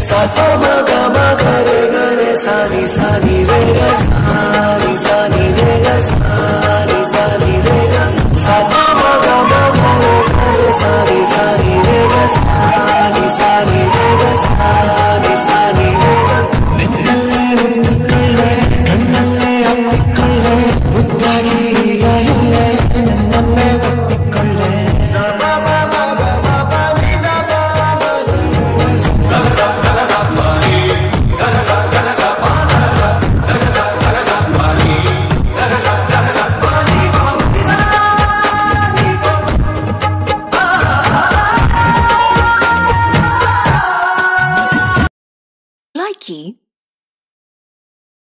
सा प म ग म ग रे ग रे सा नी रे ग सा नी रे ग सा नी रे ग सा प म ग म ग रे ग रे सा नी रे ग सा नी रे ग सा नी रे ग ನಿನ್ನಲ್ಲೇ ನಿಂತುಕೊಳ್ಳೆ ಕಣ್ಣಲ್ಲೇ ಅಪ್ಪಿಕೊಳ್ಳೆ ಮುದ್ದಾಗಿ ಈಗ ಇಲ್ಲೇ ನನ್ನನ್ನೇ ಒಪ್ಪಿಕೊಳ್ಳೆ Likey